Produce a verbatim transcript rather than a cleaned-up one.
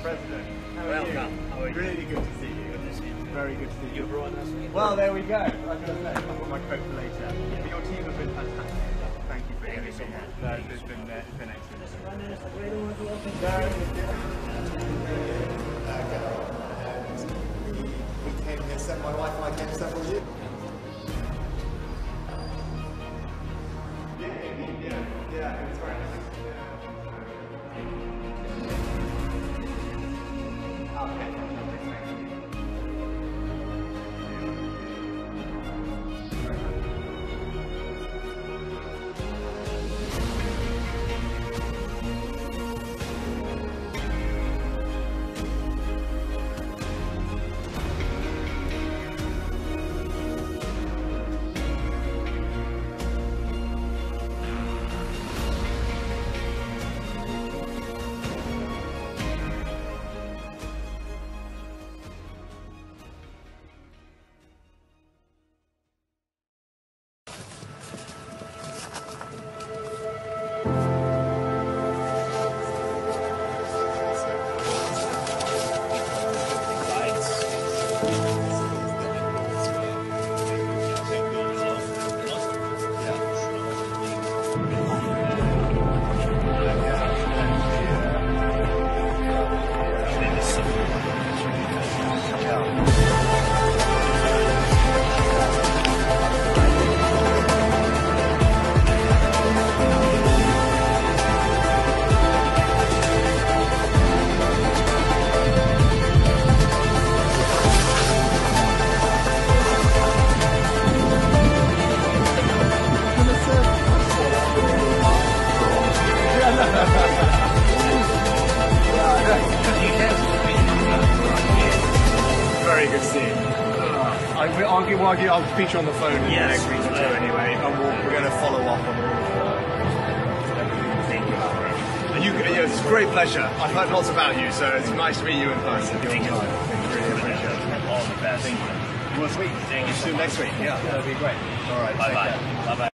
President. How are Welcome. you? How are you? Really good to see you. Good to see you. Very good to see you. You brought us with Well, there we go. I was going to say, I've got my coat for later. But your team have been fantastic. Thank you for Thank you so everything. much. No, it's been, uh, it's been excellent. We came here, so my wife and I came several years. Yeah, yeah, yeah, it was very nice. Very good to see you. Uh, I, I'll, give, well, I'll, give, I'll feature on the phone in Yes, the next week or two anyway, and we'll, we're going to follow up on all of Thank you. And you, yeah, it's a great pleasure. I've heard lots about you, so it's nice to meet you in person. Thank you. Really appreciate it. All the best. Thank you. Well, sweet. Thank you so See you much. next week. Yeah, that'll be great. All right. Bye take bye. care. Bye bye.